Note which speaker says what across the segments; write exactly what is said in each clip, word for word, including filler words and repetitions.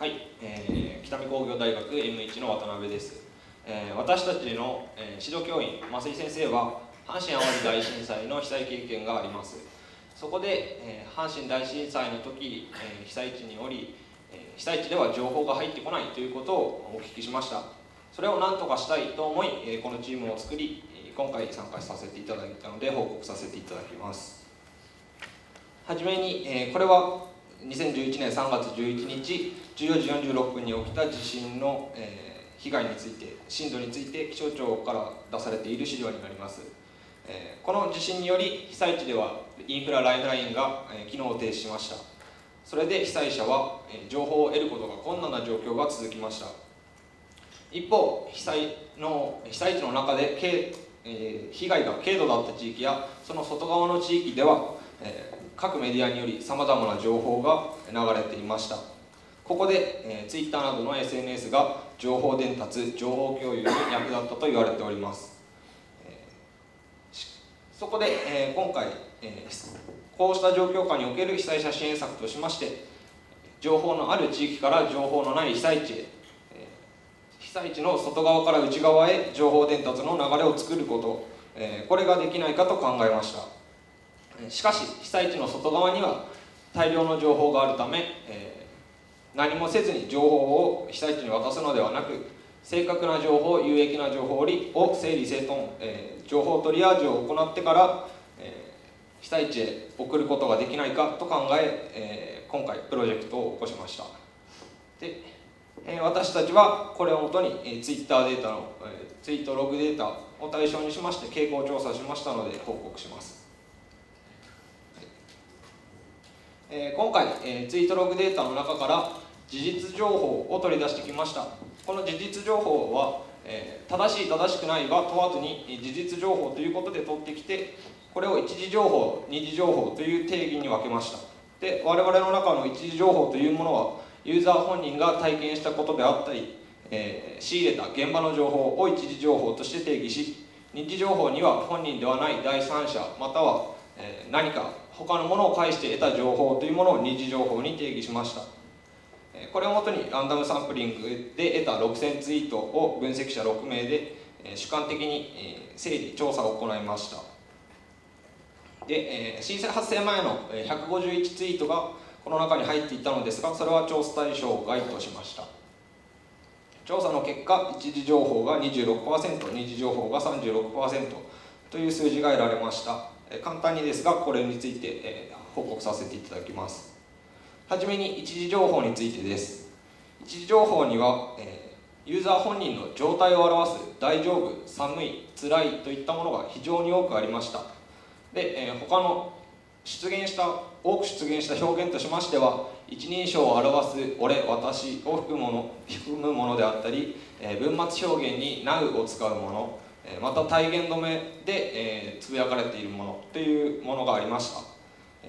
Speaker 1: はい、えー、北見工業大学 エムワン の渡辺です。えー、私たちの、えー、指導教員増井先生は阪神・淡路大震災の被災経験があります。そこで、えー、阪神大震災の時、えー、被災地におり、えー、被災地では情報が入ってこないということをお聞きしました。それを何とかしたいと思い、えー、このチームを作り、今回参加させていただいたので報告させていただきます。はじめに、えー、これはにせんじゅういちねんさんがつじゅういちにちじゅうよじよんじゅうろっぷんに起きた地震の、えー、被害について、震度について気象庁から出されている資料になります。えー、この地震により被災地ではインフラライフラインが、えー、機能を停止しました。それで被災者は、えー、情報を得ることが困難な状況が続きました。一方、被災の被災地の中で、えー、被害が軽度だった地域やその外側の地域では、えー各メディアによりさまざまな情報が流れていました。ここで、えー、Twitter などの エスエヌエス が情報伝達、情報共有に役立ったと言われております。えー、そこで、えー、今回、えー、こうした状況下における被災者支援策としまして、情報のある地域から情報のない被災地へ、えー、被災地の外側から内側へ情報伝達の流れを作ること、えー、これができないかと考えました。しかし被災地の外側には大量の情報があるため、えー、何もせずに情報を被災地に渡すのではなく、正確な情報、有益な情報を整理整頓、えー、情報トリアージを行ってから、えー、被災地へ送ることができないかと考え、えー、今回プロジェクトを起こしました。で、えー、私たちはこれをもとに、えー、Twitter データの、えー、ツイートログデータを対象にしまして傾向調査しましたので報告します。えー、今回、えー、ツイートログデータの中から事実情報を取り出してきました。この事実情報は、えー、正しい正しくないは問わずに事実情報ということで取ってきて、これを一次情報、二次情報という定義に分けました。で、我々の中の一次情報というものはユーザー本人が体験したことであったり、えー、仕入れた現場の情報を一次情報として定義し、二次情報には本人ではない第三者または、えー、何か他のものを介して得た情報というものを二次情報に定義しました。これをもとにランダムサンプリングで得たろくせんツイートを分析者ろくめいで主観的に整理調査を行いました。で、震災発生前のひゃくごじゅういちツイートがこの中に入っていたのですが、それは調査対象外としました。調査の結果、一次情報が にじゅうろくパーセント、二次情報が さんじゅうろくパーセント という数字が得られました。簡単にですがこれについて、えー、報告させていただきます。はじめに一次情報についてです。一次情報には、えー、ユーザー本人の状態を表す大丈夫、寒い、辛いといったものが非常に多くありました。で、えー、他の出現した多く出現した表現としましては、一人称を表す俺、私を含むもの、含むものであったり、えー、文末表現に ナウ を使うもの、また体言止めで、えー、つぶやかれているものというものがありました。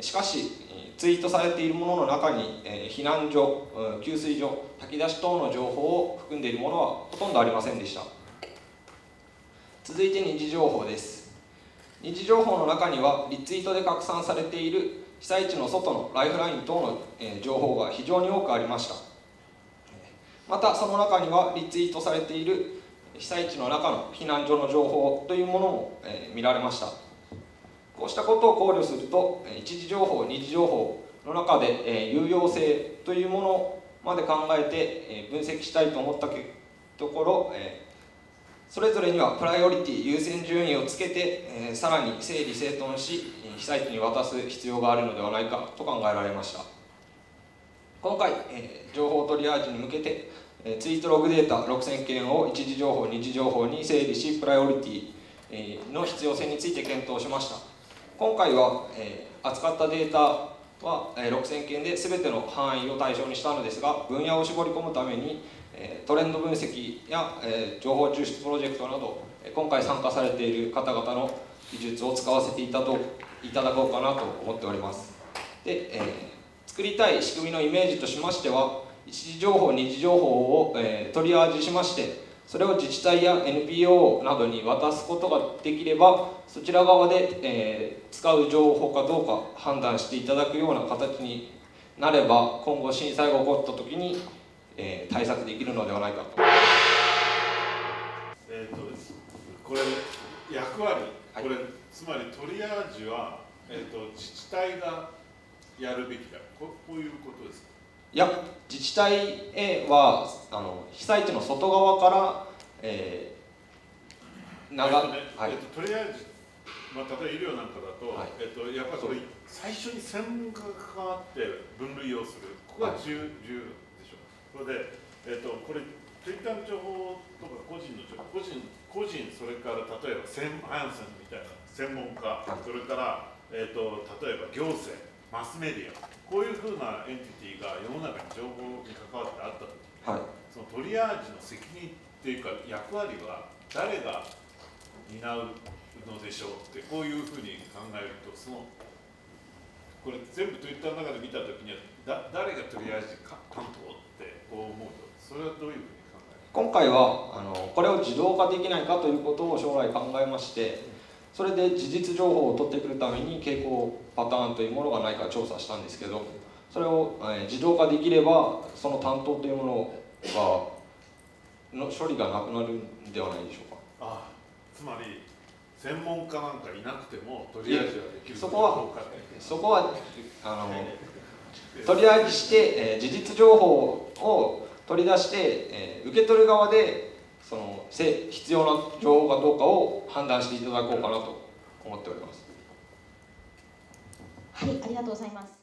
Speaker 1: しかしツイートされているものの中に、えー、避難所、給水所、炊き出し等の情報を含んでいるものはほとんどありませんでした。続いて二次情報です。二次情報の中にはリツイートで拡散されている被災地の外のライフライン等の、えー、情報が非常に多くありました。またその中にはリツイートされている被災地の中の避難所の情報というものも、えー、見られました。こうしたことを考慮すると、一次情報、二次情報の中で、えー、有用性というものまで考えて、えー、分析したいと思ったところ、えー、それぞれにはプライオリティ、優先順位をつけて、えー、さらに整理整頓し、被災地に渡す必要があるのではないかと考えられました。今回、えー、情報トリアージに向けてツイートログデータろくせんけんを一次情報、二次情報に整理し、プライオリティの必要性について検討しました。今回は、えー、扱ったデータは、えー、ろくせんけんで全ての範囲を対象にしたのですが、分野を絞り込むために、えー、トレンド分析や、えー、情報抽出プロジェクトなど、今回参加されている方々の技術を使わせていただこうかなと思っております。で、えー、作りたい仕組みのイメージとしましては、一次情報、二次情報を、えー、トリアージしまして、それを自治体や エヌピーオー などに渡すことができれば、そちら側で、えー、使う情報かどうか判断していただくような形になれば、今後震災が起こった時にえー、対策できるのではないかと。
Speaker 2: えー、とこれ役割、
Speaker 1: はい、
Speaker 2: これつまりトリアージは、えー、と自治体がやるべきだ、こう、こういうことですか。
Speaker 1: いや、自治体へはあの被災地の外側から、えー、長、
Speaker 2: えーとねはい、えー、とトリアージ、まあ、例えば医療なんかだと、はい、えー、とやっぱりこれ最初に専門家が関わって分類をする、ここが重要、はい、重要でしょう。それで、えー、とこれTwitter の情報とか個人の情報、個人、個人それから例えば専ハンセンみたいな専門家、はい、それから、えー、と例えば行政、マスメディア、こういうふうなエンティティが世の中に情報に関わってあったとき、はい、そのトリアージの責任っていうか役割は誰が担うのでしょうって、こういうふうに考えると、そのこれ全部 Twitter の中で見たときにはだ誰がトリアージ担当ってこう思うと、それはどういうふうに
Speaker 1: 今回はあのこれを自動化できないかということを将来考えまして、それで事実情報を取ってくるために傾向パターンというものがないか調査したんですけど、それを、えー、自動化できればその担当というものがの処理がなくなるんではないでしょうか。
Speaker 2: ああ、つまり専門家なんかいなくてもとりあえずはできる。
Speaker 1: そこはそこはあのとりあえずして、えー、事実情報を取り出して、えー、受け取る側でその必要な情報かどうかを判断していただこうかなと思っております。
Speaker 3: はい、ありがとうございます。